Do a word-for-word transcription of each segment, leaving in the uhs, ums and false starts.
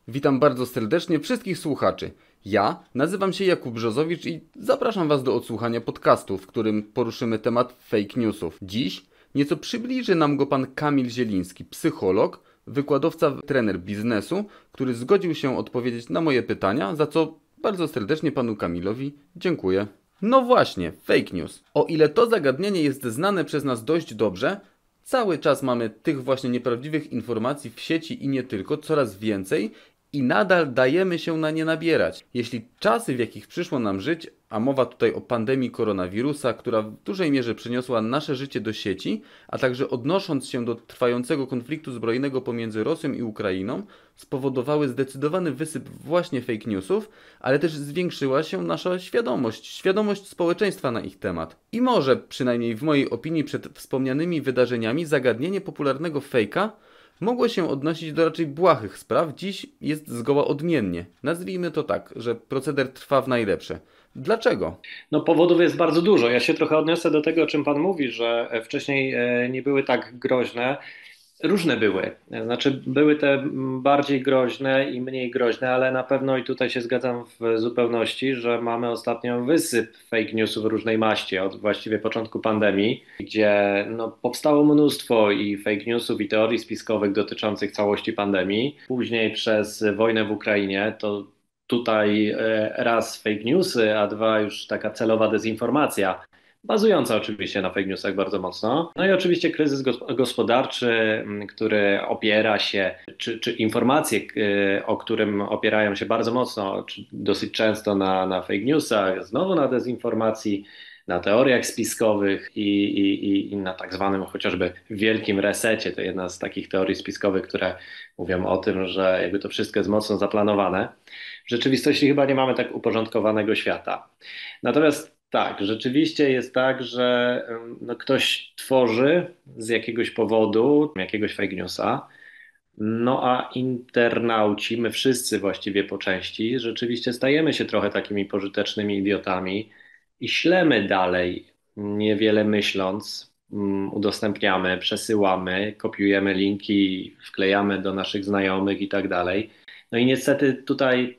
Witam bardzo serdecznie wszystkich słuchaczy. Ja nazywam się Jakub Brzozowicz i zapraszam Was do odsłuchania podcastu, w którym poruszymy temat fake newsów. Dziś nieco przybliży nam go pan Kamil Zieliński, psycholog, wykładowca, trener biznesu, który zgodził się odpowiedzieć na moje pytania, za co bardzo serdecznie panu Kamilowi dziękuję. No właśnie, fake news. O ile to zagadnienie jest znane przez nas dość dobrze, cały czas mamy tych właśnie nieprawdziwych informacji w sieci i nie tylko, coraz więcej i nadal dajemy się na nie nabierać. Jeśli czasy, w jakich przyszło nam żyć, a mowa tutaj o pandemii koronawirusa, która w dużej mierze przyniosła nasze życie do sieci, a także odnosząc się do trwającego konfliktu zbrojnego pomiędzy Rosją i Ukrainą, spowodowały zdecydowany wysyp właśnie fake newsów, ale też zwiększyła się nasza świadomość, świadomość społeczeństwa na ich temat. I może, przynajmniej w mojej opinii, przed wspomnianymi wydarzeniami zagadnienie popularnego fejka mogło się odnosić do raczej błahych spraw, dziś jest zgoła odmiennie. Nazwijmy to tak, że proceder trwa w najlepsze. Dlaczego? No, powodów jest bardzo dużo. Ja się trochę odniosę do tego, o czym Pan mówi, że wcześniej e, nie były tak groźne. Różne były. Znaczy, były te bardziej groźne i mniej groźne, ale na pewno i tutaj się zgadzam w zupełności, że mamy ostatnio wysyp fake newsów różnej maści od właściwie początku pandemii, gdzie no, powstało mnóstwo i fake newsów, i teorii spiskowych dotyczących całości pandemii. Później przez wojnę w Ukrainie to tutaj e, raz fake newsy, a dwa już taka celowa dezinformacja, bazująca oczywiście na fake newsach bardzo mocno. No i oczywiście kryzys gos- gospodarczy, m, który opiera się, czy, czy informacje, y, o którym opierają się bardzo mocno, czy dosyć często na, na fake newsach, znowu na dezinformacji, na teoriach spiskowych i, i, i i na tak zwanym chociażby wielkim resecie. To jedna z takich teorii spiskowych, które mówią o tym, że jakby to wszystko jest mocno zaplanowane. W rzeczywistości chyba nie mamy tak uporządkowanego świata. Natomiast tak, rzeczywiście jest tak, że ym, no, ktoś tworzy z jakiegoś powodu jakiegoś fake newsa, no a internauci, my wszyscy właściwie po części, rzeczywiście stajemy się trochę takimi pożytecznymi idiotami i ślemy dalej, niewiele myśląc, ym, udostępniamy, przesyłamy, kopiujemy linki, wklejamy do naszych znajomych i tak dalej. No i niestety tutaj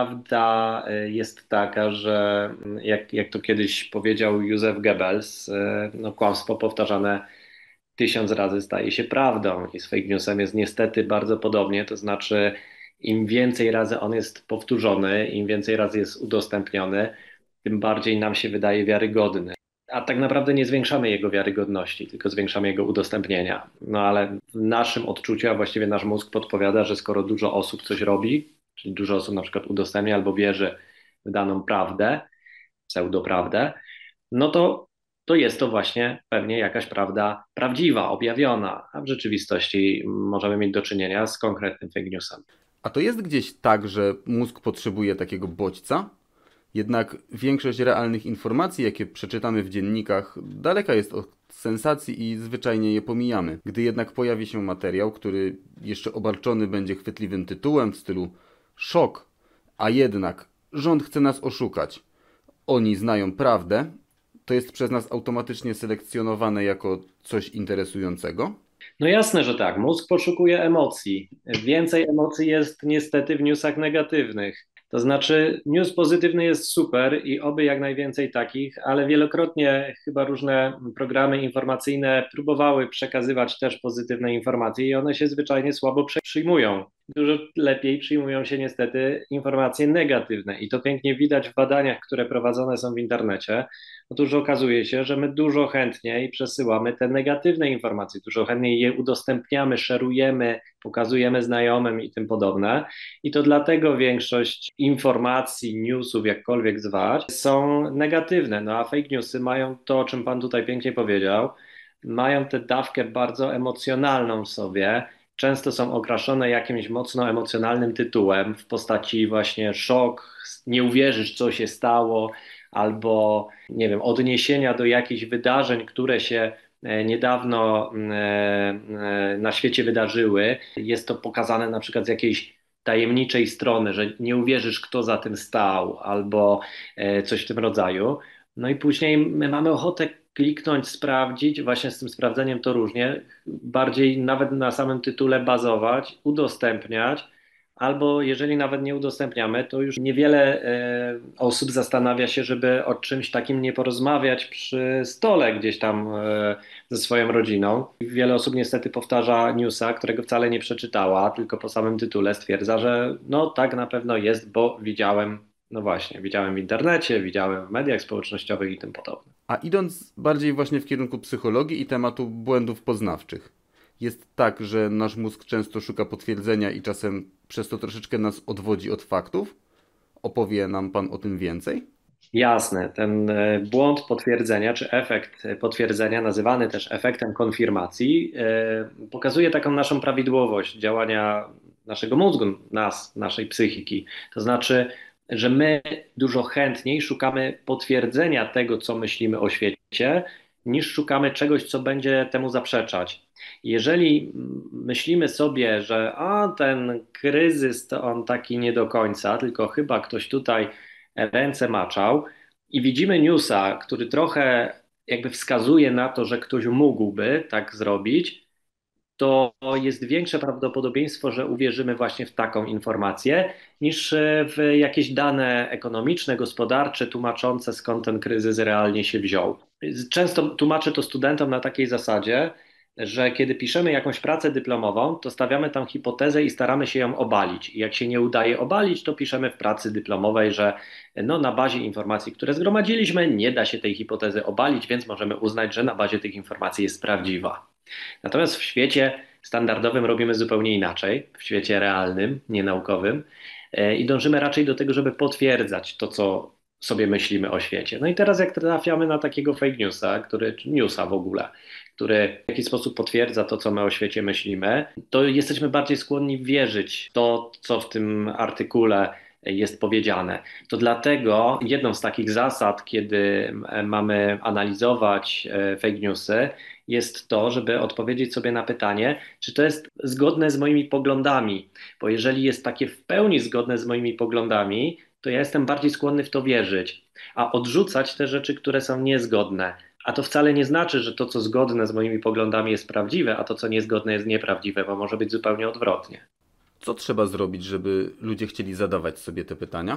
prawda y, jest taka, że mm, jak, jak to kiedyś powiedział Józef Goebbels, y, no kłamstwo powtarzane tysiąc razy staje się prawdą i z fake newsem jest niestety bardzo podobnie, to znaczy im więcej razy on jest powtórzony, im więcej razy jest udostępniony, tym bardziej nam się wydaje wiarygodny. A tak naprawdę nie zwiększamy jego wiarygodności, tylko zwiększamy jego udostępnienia. No ale w naszym odczuciu, a właściwie nasz mózg podpowiada, że skoro dużo osób coś robi, czyli dużo osób na przykład udostępnia albo wierzy w daną prawdę, pseudoprawdę, no to, to jest to właśnie pewnie jakaś prawda prawdziwa, objawiona, a w rzeczywistości możemy mieć do czynienia z konkretnym fake newsem. A to jest gdzieś tak, że mózg potrzebuje takiego bodźca? Jednak większość realnych informacji, jakie przeczytamy w dziennikach, daleka jest od sensacji i zwyczajnie je pomijamy. Gdy jednak pojawi się materiał, który jeszcze obarczony będzie chwytliwym tytułem w stylu szok, a jednak rząd chce nas oszukać, oni znają prawdę, to jest przez nas automatycznie selekcjonowane jako coś interesującego? No jasne, że tak. Mózg poszukuje emocji. Więcej emocji jest niestety w newsach negatywnych. To znaczy, news pozytywny jest super i oby jak najwięcej takich, ale wielokrotnie chyba różne programy informacyjne próbowały przekazywać też pozytywne informacje i one się zwyczajnie słabo prze- przyjmują. Dużo lepiej przyjmują się niestety informacje negatywne i to pięknie widać w badaniach, które prowadzone są w internecie. Otóż okazuje się, że my dużo chętniej przesyłamy te negatywne informacje, dużo chętniej je udostępniamy, szerujemy, pokazujemy znajomym i tym podobne. I to dlatego większość informacji, newsów, jakkolwiek zwać, są negatywne. No a fake newsy mają to, o czym Pan tutaj pięknie powiedział, mają tę dawkę bardzo emocjonalną w sobie. Często są okraszone jakimś mocno emocjonalnym tytułem w postaci właśnie szok, nie uwierzysz, co się stało, albo nie wiem, odniesienia do jakichś wydarzeń, które się e, niedawno e, e, na świecie wydarzyły. Jest to pokazane na przykład z jakiejś tajemniczej strony, że nie uwierzysz, kto za tym stał, albo e, coś w tym rodzaju. No i później my mamy ochotę kliknąć, sprawdzić, właśnie z tym sprawdzeniem to różnie, bardziej nawet na samym tytule bazować, udostępniać, albo jeżeli nawet nie udostępniamy, to już niewiele e, osób zastanawia się, żeby o czymś takim nie porozmawiać przy stole gdzieś tam e, ze swoją rodziną. Wiele osób niestety powtarza newsa, którego wcale nie przeczytała, tylko po samym tytule stwierdza, że no tak na pewno jest, bo widziałem, no właśnie, widziałem w internecie, widziałem w mediach społecznościowych i tym podobne. A idąc bardziej właśnie w kierunku psychologii i tematu błędów poznawczych, jest tak, że nasz mózg często szuka potwierdzenia i czasem przez to troszeczkę nas odwodzi od faktów? Opowie nam Pan o tym więcej? Jasne, ten e, błąd potwierdzenia, czy efekt potwierdzenia, nazywany też efektem konfirmacji, e, pokazuje taką naszą prawidłowość działania naszego mózgu, nas, naszej psychiki. To znaczy, że my dużo chętniej szukamy potwierdzenia tego, co myślimy o świecie, niż szukamy czegoś, co będzie temu zaprzeczać. Jeżeli myślimy sobie, że a, ten kryzys to on taki nie do końca, tylko chyba ktoś tutaj ręce maczał i widzimy newsa, który trochę jakby wskazuje na to, że ktoś mógłby tak zrobić, to jest większe prawdopodobieństwo, że uwierzymy właśnie w taką informację, niż w jakieś dane ekonomiczne, gospodarcze, tłumaczące skąd ten kryzys realnie się wziął. Często tłumaczę to studentom na takiej zasadzie, że kiedy piszemy jakąś pracę dyplomową, to stawiamy tam hipotezę i staramy się ją obalić. I jak się nie udaje obalić, to piszemy w pracy dyplomowej, że no, na bazie informacji, które zgromadziliśmy, nie da się tej hipotezy obalić, więc możemy uznać, że na bazie tych informacji jest prawdziwa. Natomiast w świecie standardowym robimy zupełnie inaczej, w świecie realnym, nienaukowym e, i dążymy raczej do tego, żeby potwierdzać to, co sobie myślimy o świecie. No i teraz jak trafiamy na takiego fake newsa, który, czy newsa w ogóle, który w jakiś sposób potwierdza to, co my o świecie myślimy, to jesteśmy bardziej skłonni wierzyć w to, co w tym artykule jest powiedziane. To dlatego jedną z takich zasad, kiedy mamy analizować e, fake newsy, jest to, żeby odpowiedzieć sobie na pytanie, czy to jest zgodne z moimi poglądami. Bo jeżeli jest takie w pełni zgodne z moimi poglądami, to ja jestem bardziej skłonny w to wierzyć, a odrzucać te rzeczy, które są niezgodne. A to wcale nie znaczy, że to, co zgodne z moimi poglądami jest prawdziwe, a to, co niezgodne jest nieprawdziwe, bo może być zupełnie odwrotnie. Co trzeba zrobić, żeby ludzie chcieli zadawać sobie te pytania?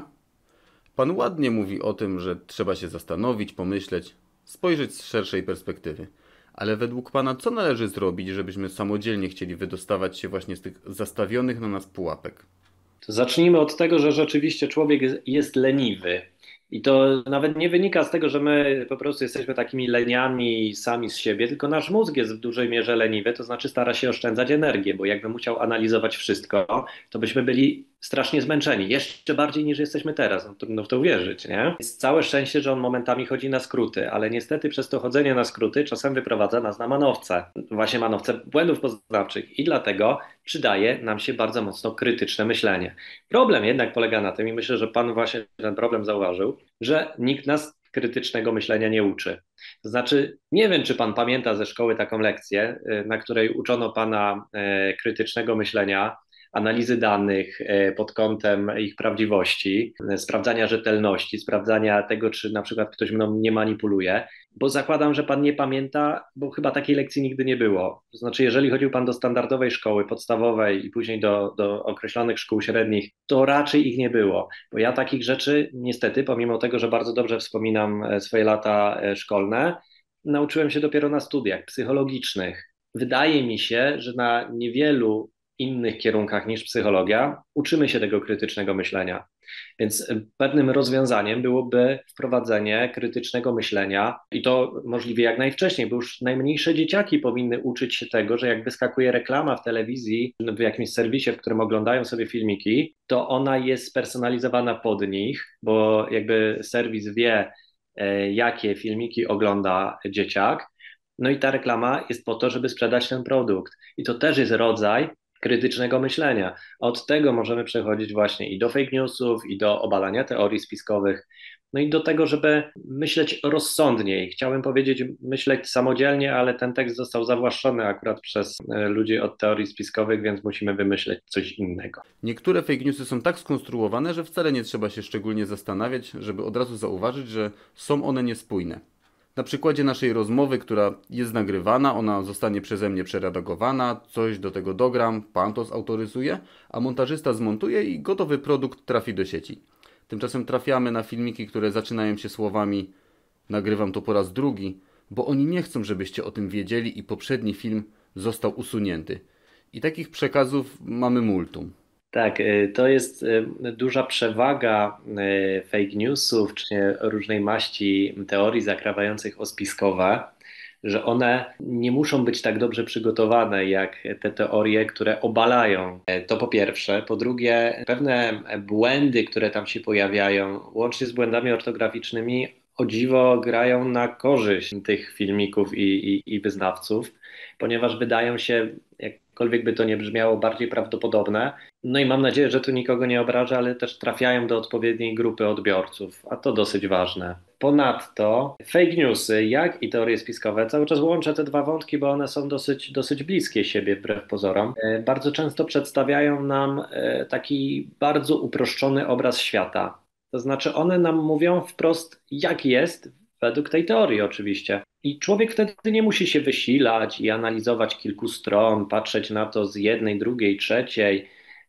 Pan ładnie mówi o tym, że trzeba się zastanowić, pomyśleć, spojrzeć z szerszej perspektywy. Ale według Pana co należy zrobić, żebyśmy samodzielnie chcieli wydostawać się właśnie z tych zastawionych na nas pułapek? To zacznijmy od tego, że rzeczywiście człowiek jest leniwy. I to nawet nie wynika z tego, że my po prostu jesteśmy takimi leniami sami z siebie, tylko nasz mózg jest w dużej mierze leniwy, to znaczy stara się oszczędzać energię, bo jakby musiał analizować wszystko, to byśmy byli strasznie zmęczeni, jeszcze bardziej niż jesteśmy teraz. No, trudno w to uwierzyć, nie? Jest całe szczęście, że on momentami chodzi na skróty, ale niestety przez to chodzenie na skróty czasem wyprowadza nas na manowce, właśnie manowce błędów poznawczych i dlatego przydaje nam się bardzo mocno krytyczne myślenie. Problem jednak polega na tym, i myślę, że Pan właśnie ten problem zauważył, że nikt nas krytycznego myślenia nie uczy. To znaczy, nie wiem, czy Pan pamięta ze szkoły taką lekcję, y, na której uczono Pana y, krytycznego myślenia, analizy danych y, pod kątem ich prawdziwości, y, sprawdzania rzetelności, sprawdzania tego, czy na przykład ktoś mną nie manipuluje, bo zakładam, że Pan nie pamięta, bo chyba takiej lekcji nigdy nie było. To znaczy, jeżeli chodził Pan do standardowej szkoły podstawowej i później do, do określonych szkół średnich, to raczej ich nie było, bo ja takich rzeczy niestety, pomimo tego, że bardzo dobrze wspominam e, swoje lata e, szkolne, nauczyłem się dopiero na studiach psychologicznych. Wydaje mi się, że na niewielu innych kierunkach niż psychologia uczymy się tego krytycznego myślenia. Więc pewnym rozwiązaniem byłoby wprowadzenie krytycznego myślenia i to możliwie jak najwcześniej, bo już najmniejsze dzieciaki powinny uczyć się tego, że jak wyskakuje reklama w telewizji, w jakimś serwisie, w którym oglądają sobie filmiki, to ona jest spersonalizowana pod nich, bo jakby serwis wie, e, jakie filmiki ogląda dzieciak. No i ta reklama jest po to, żeby sprzedać ten produkt. I to też jest rodzaj krytycznego myślenia. Od tego możemy przechodzić właśnie i do fake newsów, i do obalania teorii spiskowych, no i do tego, żeby myśleć rozsądniej. Chciałem powiedzieć myśleć samodzielnie, ale ten tekst został zawłaszczony akurat przez e, ludzi od teorii spiskowych, więc musimy wymyśleć coś innego. Niektóre fake newsy są tak skonstruowane, że wcale nie trzeba się szczególnie zastanawiać, żeby od razu zauważyć, że są one niespójne. Na przykładzie naszej rozmowy, która jest nagrywana, ona zostanie przeze mnie przeredagowana, coś do tego dogram, pan to zautoryzuje, a montażysta zmontuje i gotowy produkt trafi do sieci. Tymczasem trafiamy na filmiki, które zaczynają się słowami nagrywam to po raz drugi, bo oni nie chcą, żebyście o tym wiedzieli i poprzedni film został usunięty. I takich przekazów mamy multum. Tak, y, to jest y, duża przewaga y, fake newsów, czy różnej maści teorii zakrawających o spiskowe, że one nie muszą być tak dobrze przygotowane jak te teorie, które obalają. E, To po pierwsze. Po drugie, pewne błędy, które tam się pojawiają, łącznie z błędami ortograficznymi, o dziwo grają na korzyść tych filmików i, i, i wyznawców, ponieważ wydają się, jakkolwiek by to nie brzmiało, bardziej prawdopodobne. No i mam nadzieję, że tu nikogo nie obraża, ale też trafiają do odpowiedniej grupy odbiorców, a to dosyć ważne. Ponadto fake newsy, jak i teorie spiskowe, cały czas łączę te dwa wątki, bo one są dosyć, dosyć bliskie siebie wbrew pozorom. E, Bardzo często przedstawiają nam e, taki bardzo uproszczony obraz świata. To znaczy one nam mówią wprost, jak jest, według tej teorii oczywiście. I człowiek wtedy nie musi się wysilać i analizować kilku stron, patrzeć na to z jednej, drugiej, trzeciej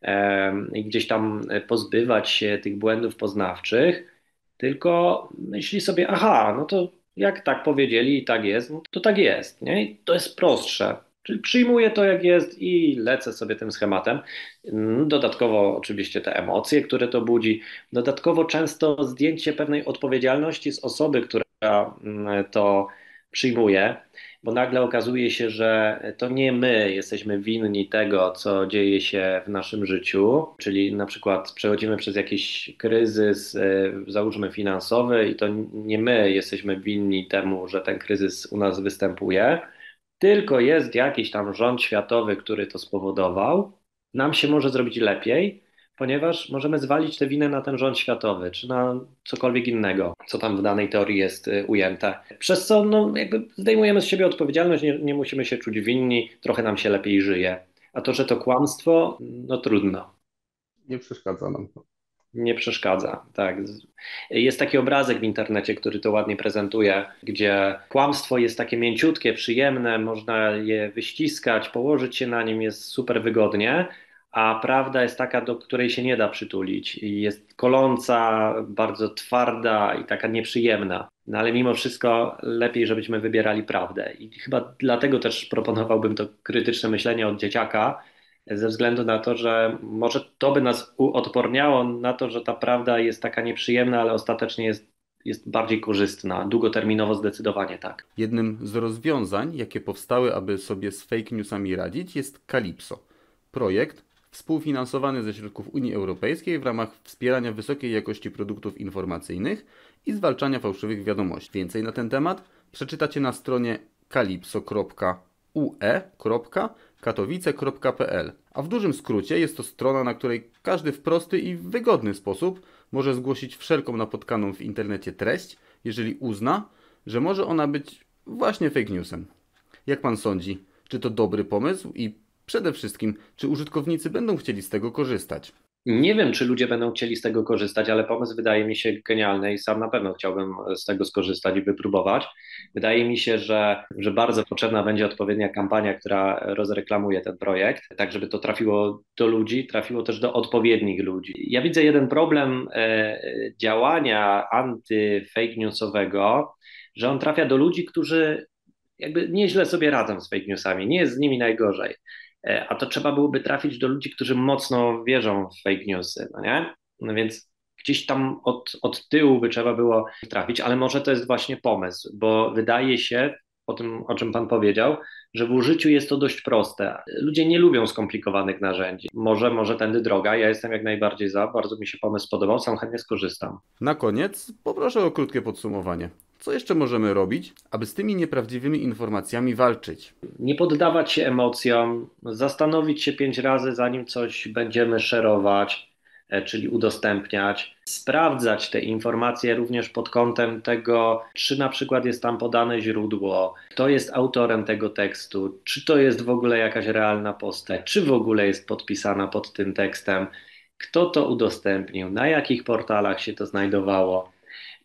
em, i gdzieś tam pozbywać się tych błędów poznawczych, tylko myśli sobie, aha, no to jak tak powiedzieli i tak jest, no to tak jest, nie? I to jest prostsze. Czyli przyjmuję to jak jest i lecę sobie tym schematem. Mm, Dodatkowo oczywiście te emocje, które to budzi. Dodatkowo często zdjęcie pewnej odpowiedzialności z osoby, która mm, to przyjmuje, bo nagle okazuje się, że to nie my jesteśmy winni tego, co dzieje się w naszym życiu, czyli na przykład przechodzimy przez jakiś kryzys, e, załóżmy finansowy, i to nie my jesteśmy winni temu, że ten kryzys u nas występuje, tylko jest jakiś tam rząd światowy, który to spowodował. Nam się może zrobić lepiej, ponieważ możemy zwalić tę winę na ten rząd światowy, czy na cokolwiek innego, co tam w danej teorii jest y, ujęte. Przez co no, jakby zdejmujemy z siebie odpowiedzialność, nie, nie musimy się czuć winni, trochę nam się lepiej żyje. A to, że to kłamstwo, no trudno. Nie przeszkadza nam to. Nie przeszkadza, tak. Jest taki obrazek w internecie, który to ładnie prezentuje, gdzie kłamstwo jest takie mięciutkie, przyjemne, można je wyściskać, położyć się na nim, jest super wygodnie, a prawda jest taka, do której się nie da przytulić i jest koląca, bardzo twarda i taka nieprzyjemna. No ale mimo wszystko lepiej, żebyśmy wybierali prawdę. I chyba dlatego też proponowałbym to krytyczne myślenie od dzieciaka, ze względu na to, że może to by nas uodporniało na to, że ta prawda jest taka nieprzyjemna, ale ostatecznie jest, jest bardziej korzystna. Długoterminowo zdecydowanie tak. Jednym z rozwiązań, jakie powstały, aby sobie z fake newsami radzić, jest Calypso. Projekt współfinansowany ze środków Unii Europejskiej w ramach wspierania wysokiej jakości produktów informacyjnych i zwalczania fałszywych wiadomości. Więcej na ten temat przeczytacie na stronie calypso kropka u e kropka katowice kropka p l. A w dużym skrócie jest to strona, na której każdy w prosty i wygodny sposób może zgłosić wszelką napotkaną w internecie treść, jeżeli uzna, że może ona być właśnie fake newsem. Jak pan sądzi, czy to dobry pomysł i przede wszystkim, czy użytkownicy będą chcieli z tego korzystać? Nie wiem, czy ludzie będą chcieli z tego korzystać, ale pomysł wydaje mi się genialny i sam na pewno chciałbym z tego skorzystać i wypróbować. Wydaje mi się, że, że bardzo potrzebna będzie odpowiednia kampania, która rozreklamuje ten projekt, tak żeby to trafiło do ludzi, trafiło też do odpowiednich ludzi. Ja widzę jeden problem e, działania anty-fake newsowego, że on trafia do ludzi, którzy jakby nieźle sobie radzą z fake newsami, nie jest z nimi najgorzej. E, A to trzeba byłoby trafić do ludzi, którzy mocno wierzą w fake newsy, no nie? No więc gdzieś tam od, od tyłu by trzeba było trafić, ale może to jest właśnie pomysł, bo wydaje się, o tym, o czym Pan powiedział, że w użyciu jest to dość proste. Ludzie nie lubią skomplikowanych narzędzi. Może, może tędy droga, ja jestem jak najbardziej za, bardzo mi się pomysł podobał, sam chętnie skorzystam. Na koniec poproszę o krótkie podsumowanie. Co jeszcze możemy robić, aby z tymi nieprawdziwymi informacjami walczyć? Nie poddawać się emocjom, zastanowić się pięć razy, zanim coś będziemy szerować, e, czyli udostępniać, sprawdzać te informacje również pod kątem tego, czy na przykład jest tam podane źródło, kto jest autorem tego tekstu, czy to jest w ogóle jakaś realna postać, czy w ogóle jest podpisana pod tym tekstem, kto to udostępnił, na jakich portalach się to znajdowało.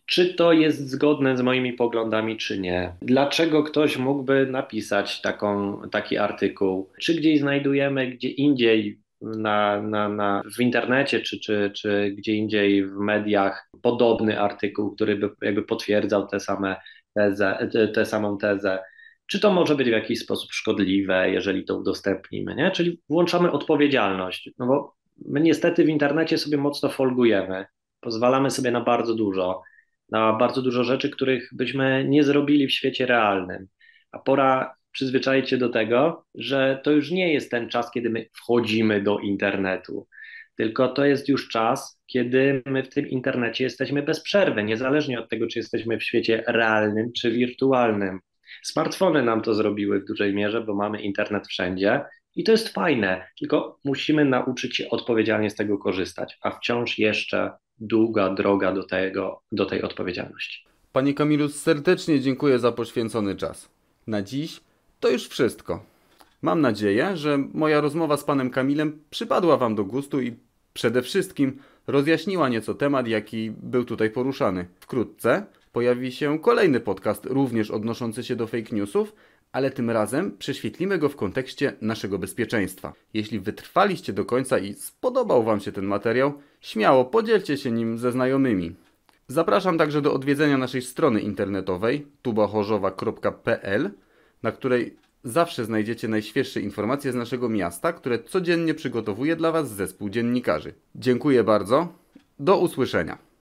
czy to jest zgodne z moimi poglądami, czy nie. Dlaczego ktoś mógłby napisać taką, taki artykuł? Czy gdzieś znajdujemy gdzie indziej na, na, na, w internecie, czy, czy, czy gdzie indziej w mediach podobny artykuł, który by jakby potwierdzał tę same tezę, tę samą tezę? Czy to może być w jakiś sposób szkodliwe, jeżeli to udostępnimy, nie? Czyli włączamy odpowiedzialność, no bo my niestety w internecie sobie mocno folgujemy, pozwalamy sobie na bardzo dużo, na bardzo dużo rzeczy, których byśmy nie zrobili w świecie realnym. A pora przyzwyczaić się do tego, że to już nie jest ten czas, kiedy my wchodzimy do internetu, tylko to jest już czas, kiedy my w tym internecie jesteśmy bez przerwy, niezależnie od tego, czy jesteśmy w świecie realnym czy wirtualnym. Smartfony nam to zrobiły w dużej mierze, bo mamy internet wszędzie i to jest fajne, tylko musimy nauczyć się odpowiedzialnie z tego korzystać, a wciąż jeszcze długa droga do tego, do tej odpowiedzialności. Panie Kamilu, serdecznie dziękuję za poświęcony czas. Na dziś to już wszystko. Mam nadzieję, że moja rozmowa z panem Kamilem przypadła wam do gustu i przede wszystkim rozjaśniła nieco temat, jaki był tutaj poruszany. Wkrótce pojawi się kolejny podcast, również odnoszący się do fake newsów, ale tym razem prześwietlimy go w kontekście naszego bezpieczeństwa. Jeśli wytrwaliście do końca i spodobał wam się ten materiał, śmiało podzielcie się nim ze znajomymi. Zapraszam także do odwiedzenia naszej strony internetowej tubachorzowa kropka p l, na której zawsze znajdziecie najświeższe informacje z naszego miasta, które codziennie przygotowuje dla was zespół dziennikarzy. Dziękuję bardzo. Do usłyszenia.